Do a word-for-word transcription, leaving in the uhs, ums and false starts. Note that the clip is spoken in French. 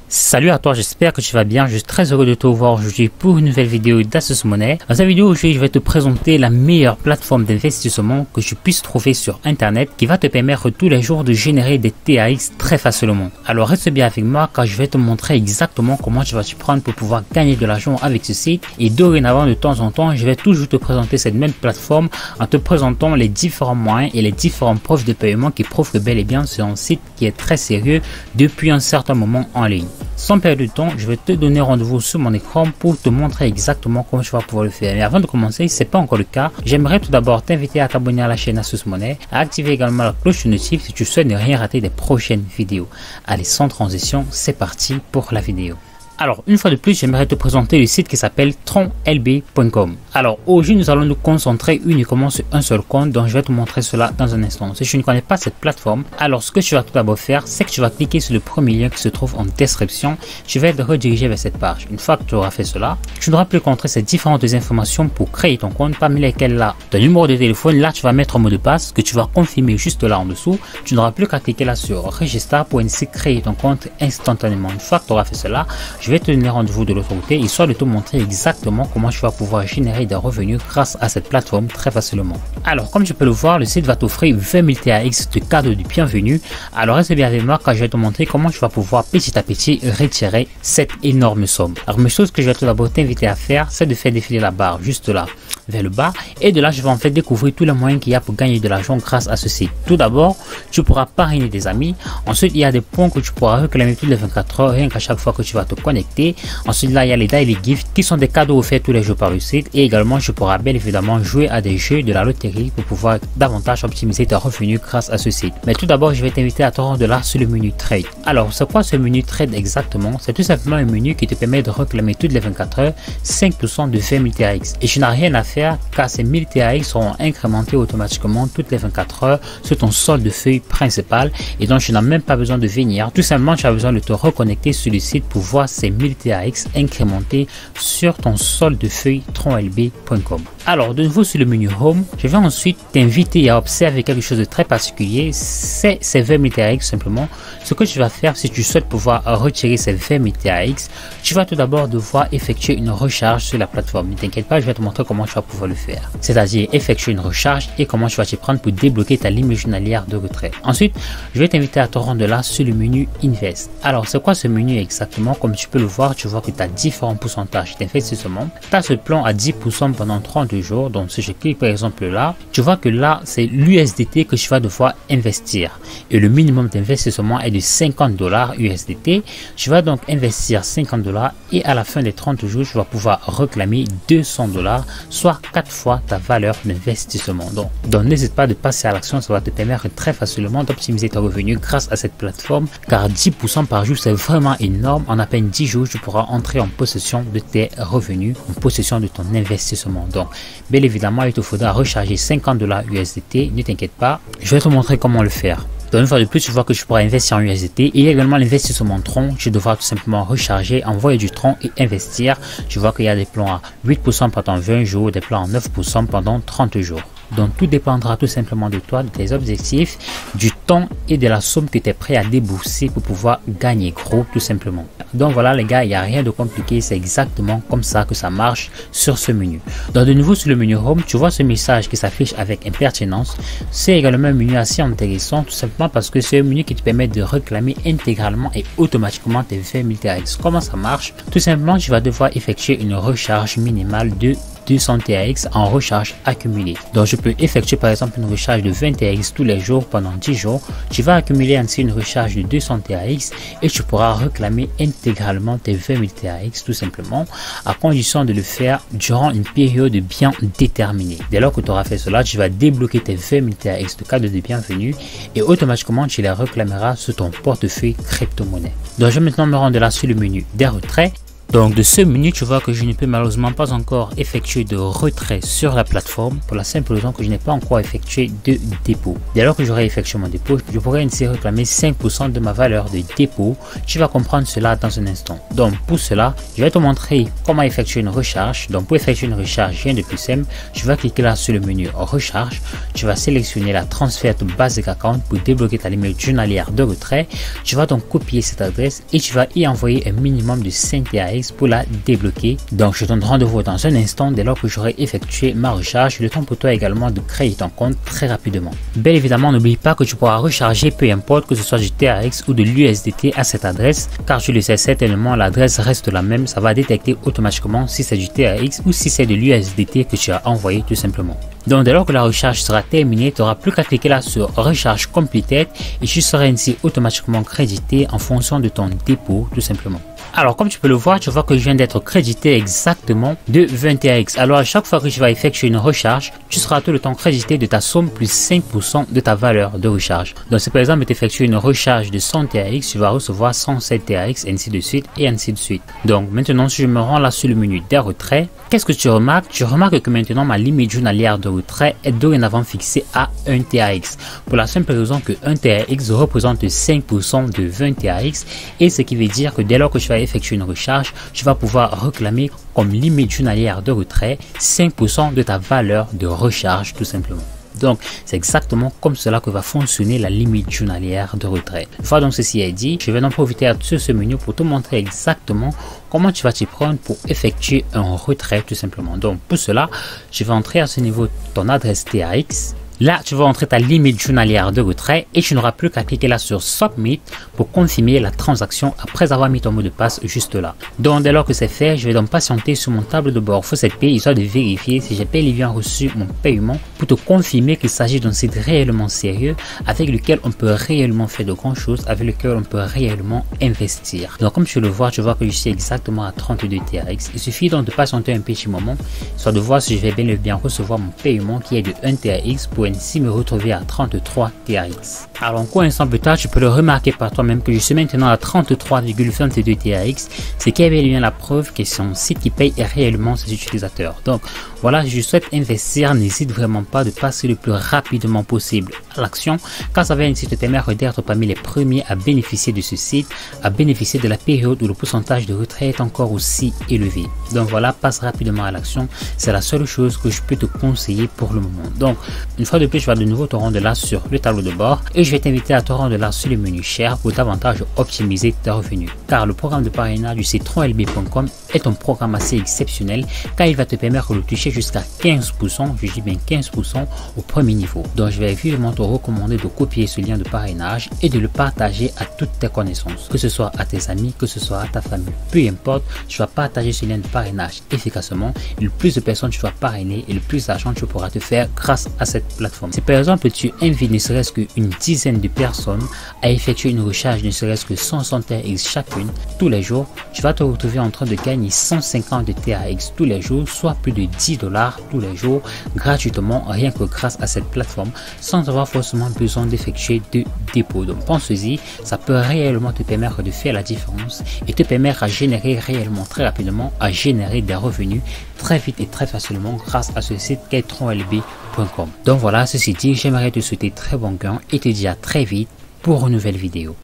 Salut à toi, j'espère que tu vas bien. Je suis très heureux de te voir aujourd'hui pour une nouvelle vidéo d'Asus Money. Dans cette vidéo aujourd'hui, je vais te présenter la meilleure plateforme d'investissement que tu puisses trouver sur internet qui va te permettre tous les jours de générer des T A X très facilement. Alors reste bien avec moi car je vais te montrer exactement comment tu vas t'y prendre pour pouvoir gagner de l'argent avec ce site. Et dorénavant, de temps en temps, je vais toujours te présenter cette même plateforme en te présentant les différents moyens et les différentes preuves de paiement qui prouvent que bel et bien c'est un site qui est très sérieux depuis un certain moment en ligne. Sans perdre de temps, je vais te donner rendez-vous sur mon écran pour te montrer exactement comment tu vas pouvoir le faire. Mais avant de commencer, si ce n'est pas encore le cas, j'aimerais tout d'abord t'inviter à t'abonner à la chaîne Asus Money, à activer également la cloche de notif si tu souhaites ne rien rater des prochaines vidéos. Allez, sans transition, c'est parti pour la vidéo. Alors, une fois de plus, j'aimerais te présenter le site qui s'appelle tron L B point com. Alors, aujourd'hui, nous allons nous concentrer uniquement sur un seul compte, donc je vais te montrer cela dans un instant. Si tu ne connais pas cette plateforme, alors ce que tu vas tout d'abord faire, c'est que tu vas cliquer sur le premier lien qui se trouve en description. Tu vas être redirigé vers cette page. Une fois que tu auras fait cela, tu n'auras plus qu'à entrer ces différentes informations pour créer ton compte, parmi lesquelles là, ton numéro de téléphone, là, tu vas mettre un mot de passe que tu vas confirmer juste là en dessous. Tu n'auras plus qu'à cliquer là sur Register pour ainsi créer ton compte instantanément. Une fois que tu auras fait cela, je vais te donner rendez-vous de l'autre côté, histoire de te montrer exactement comment tu vas pouvoir générer des revenus grâce à cette plateforme très facilement. Alors, comme tu peux le voir, le site va t'offrir vingt mille T A X de cadeau de bienvenue. Alors, reste bien avec moi car je vais te montrer comment tu vas pouvoir petit à petit retirer cette énorme somme. Alors, une chose que je vais tout d'abord t'inviter à faire, c'est de faire défiler la barre juste là vers le bas, et de là je vais en fait découvrir tous les moyens qu'il y a pour gagner de l'argent grâce à ce site. Tout d'abord, tu pourras parrainer des amis. Ensuite, il y a des points que tu pourras réclamer toutes les vingt-quatre heures, rien qu'à chaque fois que tu vas te connecter. Ensuite, là il y a les daily gifts qui sont des cadeaux offerts tous les jours par le site, et également tu pourras bien évidemment jouer à des jeux de la loterie pour pouvoir davantage optimiser tes revenus grâce à ce site. Mais tout d'abord, je vais t'inviter à te rendre là sur le menu trade. Alors, c'est quoi ce menu trade exactement? C'est tout simplement un menu qui te permet de réclamer toutes les vingt-quatre heures cinq pour cent de vingt mille T A X, et tu n'as rien à faire car ces mille T A X seront incrémentés automatiquement toutes les vingt-quatre heures sur ton solde de feuille principal, et donc tu n'as même pas besoin de venir. Tout simplement, tu as besoin de te reconnecter sur le site pour voir ces mille T A X incrémentés sur ton solde de feuille tron L B point com. Alors, de nouveau sur le menu Home, je vais ensuite t'inviter à observer quelque chose de très particulier, c'est ces vingt mille T A X simplement. Ce que tu vas faire, si tu souhaites pouvoir retirer ces vingt mille T A X, tu vas tout d'abord devoir effectuer une recharge sur la plateforme. Ne t'inquiète pas, je vais te montrer comment tu vas pouvoir le faire. C'est-à-dire effectuer une recharge et comment tu vas t'y prendre pour débloquer ta limite journalière de retrait. Ensuite, je vais t'inviter à te rendre là sur le menu Invest. Alors, c'est quoi ce menu exactement? Comme tu peux le voir, tu vois que tu as différents pourcentages d'investissement. Tu as ce plan à dix pour cent pendant trente jours. Donc, si je clique par exemple là, tu vois que là, c'est l'U S D T que tu vas devoir investir. Et le minimum d'investissement est de cinquante dollars U S D T. Tu vas donc investir cinquante dollars et à la fin des trente jours, tu vas pouvoir réclamer deux cents dollars, soit quatre fois ta valeur d'investissement. Donc, donc n'hésite pas de passer à l'action, ça va te permettre très facilement d'optimiser tes revenus grâce à cette plateforme, car dix pour cent par jour, c'est vraiment énorme. En à peine dix jours, tu pourras entrer en possession de tes revenus, en possession de ton investissement. Donc, bien évidemment, il te faudra recharger cinquante dollars U S D T, ne t'inquiète pas, je vais te montrer comment le faire. Donc, une fois de plus, tu vois que tu pourras investir en U S D T. Il y a également l'investissement tron. Tu devras tout simplement recharger, envoyer du tron et investir. Tu vois qu'il y a des plans à huit pour cent pendant vingt jours, des plans à neuf pour cent pendant trente jours. Donc, tout dépendra tout simplement de toi, de tes objectifs, du temps et de la somme que tu es prêt à débourser pour pouvoir gagner gros, tout simplement. Donc, voilà les gars, il n'y a rien de compliqué. C'est exactement comme ça que ça marche sur ce menu. Donc, de nouveau sur le menu Home, tu vois ce message qui s'affiche avec impertinence. C'est également un menu assez intéressant, tout simplement parce que c'est un menu qui te permet de réclamer intégralement et automatiquement tes vingt mille T A X. Comment ça marche? Tout simplement, tu vas devoir effectuer une recharge minimale de deux cents T A X en recharge accumulée. Donc, je peux effectuer par exemple une recharge de vingt T A X tous les jours pendant dix jours. Tu vas accumuler ainsi une recharge de deux cents T A X et tu pourras réclamer intégralement tes vingt mille T A X tout simplement, à condition de le faire durant une période bien déterminée. Dès lors que tu auras fait cela, tu vas débloquer tes vingt mille T A X de cadeau de bienvenue et automatiquement tu les réclameras sur ton portefeuille crypto-monnaie. Donc, je vais maintenant me rendre là sur le menu des retraits. Donc de ce menu, tu vois que je ne peux malheureusement pas encore effectuer de retrait sur la plateforme pour la simple raison que je n'ai pas encore effectué de dépôt. Dès lors que j'aurai effectué mon dépôt, je pourrai ainsi réclamer cinq pour cent de ma valeur de dépôt. Tu vas comprendre cela dans un instant. Donc pour cela, je vais te montrer comment effectuer une recharge. Donc pour effectuer une recharge, rien de plus simple. Tu vas cliquer là sur le menu recharge. Tu vas sélectionner la transfert to basic account pour débloquer ta limite journalière de retrait. Tu vas donc copier cette adresse et tu vas y envoyer un minimum de cinq T A X pour la débloquer. Donc je te donne rendez-vous dans un instant dès lors que j'aurai effectué ma recharge. Le temps pour toi également de créer ton compte très rapidement. Bien évidemment, n'oublie pas que tu pourras recharger peu importe que ce soit du T A X ou de l'U S D T à cette adresse, car tu le sais certainement, l'adresse reste la même. Ça va détecter automatiquement si c'est du T A X ou si c'est de l'U S D T que tu as envoyé tout simplement. Donc dès lors que la recharge sera terminée, tu n'auras plus qu'à cliquer là sur recharge completed et tu seras ainsi automatiquement crédité en fonction de ton dépôt tout simplement. Alors comme tu peux le voir, tu vois que je viens d'être crédité exactement de vingt T A X. Alors à chaque fois que tu vas effectuer une recharge, tu seras tout le temps crédité de ta somme plus cinq pour cent de ta valeur de recharge. Donc si par exemple tu effectues une recharge de cent T A X, tu vas recevoir cent sept T A X, ainsi de suite et ainsi de suite. Donc maintenant si je me rends là sur le menu des retraits, qu'est-ce que tu remarques? Tu remarques que maintenant ma limite journalière de retrait est dorénavant fixée à un T A X. Pour la simple raison que un T A X représente cinq pour cent de vingt T A X, et ce qui veut dire que dès lors que tu vas effectuer une recharge, tu vas pouvoir réclamer comme limite journalière de retrait cinq pour cent de ta valeur de recharge tout simplement. Donc, c'est exactement comme cela que va fonctionner la limite journalière de retrait. Une fois donc ceci est dit, je vais en profiter de ce menu pour te montrer exactement comment tu vas t'y prendre pour effectuer un retrait tout simplement. Donc, pour cela, je vais entrer à ce niveau ton adresse T A X. Là, tu vas entrer ta limite journalière de retrait et tu n'auras plus qu'à cliquer là sur Submit pour confirmer la transaction après avoir mis ton mot de passe juste là. Donc, dès lors que c'est fait, je vais donc patienter sur mon tableau de bord FaucetPay histoire de vérifier si j'ai bel et bien reçu mon paiement pour te confirmer qu'il s'agit d'un site réellement sérieux avec lequel on peut réellement faire de grandes choses, avec lequel on peut réellement investir. Donc, comme tu le vois, tu vois que je suis exactement à trente-deux T A X. Il suffit donc de patienter un petit moment, soit de voir si je vais bel et bien recevoir mon paiement qui est de un T A X pour ainsi me retrouver à trente-trois T A X. Alors encore un instant plus tard, tu peux le remarquer par toi-même que je suis maintenant à trente-trois virgule vingt-deux T A X, ce qui est bien la preuve que c'est un site qui paye réellement ses utilisateurs. Donc voilà, je souhaite investir, n'hésite vraiment pas de passer le plus rapidement possible à l'action, car ça va ainsi te permettre d'être parmi les premiers à bénéficier de ce site, à bénéficier de la période où le pourcentage de retrait est encore aussi élevé. Donc voilà, passe rapidement à l'action, c'est la seule chose que je peux te conseiller pour le moment. Donc une fois de plus, je vais de nouveau te rendre là sur le tableau de bord et je vais t'inviter à te rendre là sur le menu Share pour davantage optimiser tes revenus. Car le programme de parrainage du site trois L B point com est un programme assez exceptionnel car il va te permettre de toucher jusqu'à quinze pour cent, je dis bien quinze pour cent au premier niveau. Donc je vais vivement te recommander de copier ce lien de parrainage et de le partager à toutes tes connaissances, que ce soit à tes amis, que ce soit à ta famille. Peu importe, tu vas partager ce lien de parrainage efficacement et le plus de personnes tu vas parrainer et le plus d'argent tu pourras te faire grâce à cette plateforme. Si par exemple tu invites ne serait-ce qu'une dizaine de personnes à effectuer une recharge ne serait-ce que cent T A X chacune tous les jours, tu vas te retrouver en train de gagner cent cinquante T A X tous les jours, soit plus de dix dollars tous les jours gratuitement, rien que grâce à cette plateforme, sans avoir forcément besoin d'effectuer de dépôt. Donc pense-y, ça peut réellement te permettre de faire la différence et te permettre à générer réellement très rapidement, à générer des revenus très vite et très facilement grâce à ce site qu'est trois L B point com. Donc voilà, ceci dit, j'aimerais te souhaiter très bon gain et te dire à très vite pour une nouvelle vidéo.